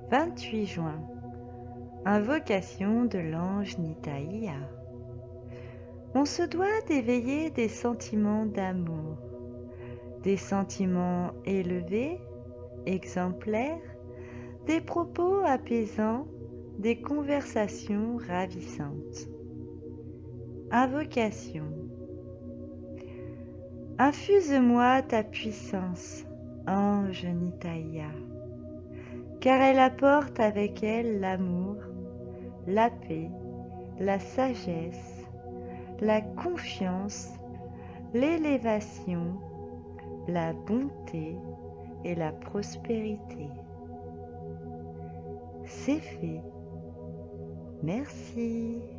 28 juin. Invocation de l'ange Nitaïa. On se doit d'éveiller des sentiments d'amour, des sentiments élevés, exemplaires, des propos apaisants, des conversations ravissantes. Invocation. Infuse-moi ta puissance, ange Nitaïa, car elle apporte avec elle l'amour, la paix, la sagesse, la confiance, l'élévation, la bonté et la prospérité. C'est fait. Merci.